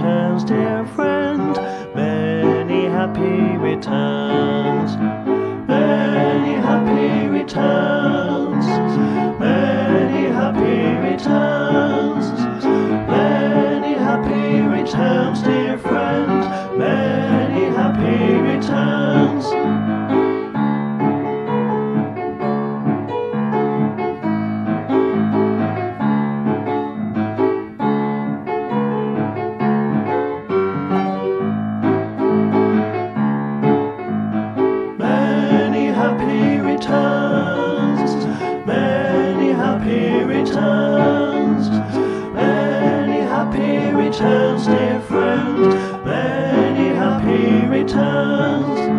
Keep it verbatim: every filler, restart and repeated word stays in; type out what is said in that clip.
returns, dear friend. Many happy returns. Many happy returns. Many happy returns. Many happy returns, dear friend. Many happy returns. Many happy returns. Many happy returns. Many happy returns, dear friend. Many happy returns.